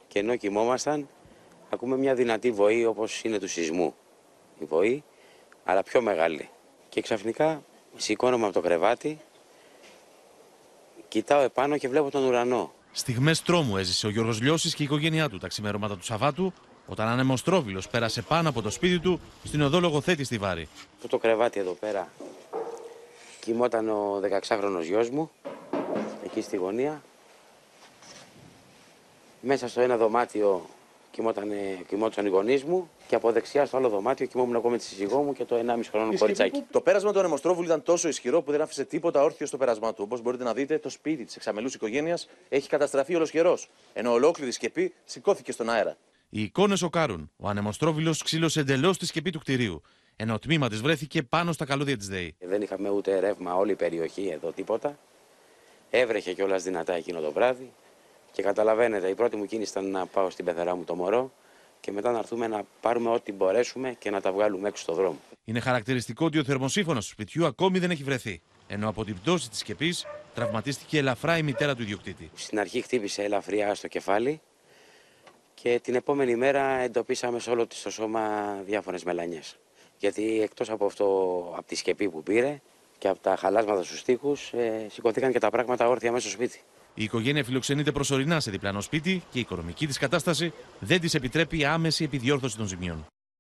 Και ενώ κοιμόμασταν, ακούμε μια δυνατή βοή όπως είναι του σεισμού. Η βοή, αλλά πιο μεγάλη. Και ξαφνικά σηκώνομαι από το κρεβάτι, κοιτάω επάνω και βλέπω τον ουρανό. Στιγμές τρόμου έζησε ο Γιώργος Λιώσης και η οικογένειά του τα ξημερώματα του Σαββάτου, όταν ανεμοστρόβιλος πέρασε πάνω από το σπίτι του στην οδό Λογοθέτη στη Βάρη. Αυτό το κρεβάτι εδώ πέρα κοιμόταν ο 16χρονος γιος μου, εκεί στη γωνία. Μέσα στο ένα δωμάτιο κοιμόταν οι γονείς μου και από δεξιά στο άλλο δωμάτιο κοιμόμουν ακόμα με τη σύζυγό μου και το 1,5 χρόνο κοριτσάκι. Το πέρασμα του ανεμοστρόβιλου ήταν τόσο ισχυρό που δεν άφησε τίποτα όρθιο στο πέρασμά του. Όπως μπορείτε να δείτε, το σπίτι της εξαμελούς οικογένειας έχει καταστραφεί ολοσχερός, ενώ ολόκληρη σκεπή σηκώθηκε στον αέρα. Οι εικόνες σοκάρουν. Ο ανεμοστρόβιλος ξύλωσε εντελώς τη σκεπή του κτηρίου, ενώ το τμήμα της βρέθηκε πάνω στα καλώδια της ΔΕΗ. Δεν είχαμε ούτε ρεύμα όλη η περιοχή εδώ, τίποτα. Έβρεχε κιόλας δυνατά εκείνο το βράδυ. Και καταλαβαίνετε, η πρώτη μου κίνηση ήταν να πάω στην πεθερά μου το μωρό και μετά να έρθουμε να πάρουμε ό,τι μπορέσουμε και να τα βγάλουμε έξω στο δρόμο. Είναι χαρακτηριστικό ότι ο θερμοσύφωνος του σπιτιού ακόμη δεν έχει βρεθεί, ενώ από την πτώση της σκεπής τραυματίστηκε ελαφρά η μητέρα του ιδιοκτήτη. Στην αρχή χτύπησε ελαφριά στο κεφάλι και την επόμενη μέρα εντοπίσαμε σε όλο της το σώμα διάφορες μελανιές. Γιατί εκτός από αυτό, από τη σκεπή που πήρε και από τα χαλάσματα στους τοίχους, σηκωθήκαν και τα πράγματα όρθια μέσα στο σπίτι. Η οικογένεια φιλοξενείται προσωρινά σε διπλανό σπίτι και η οικονομική της κατάσταση δεν της επιτρέπει άμεση επιδιόρθωση των ζημιών.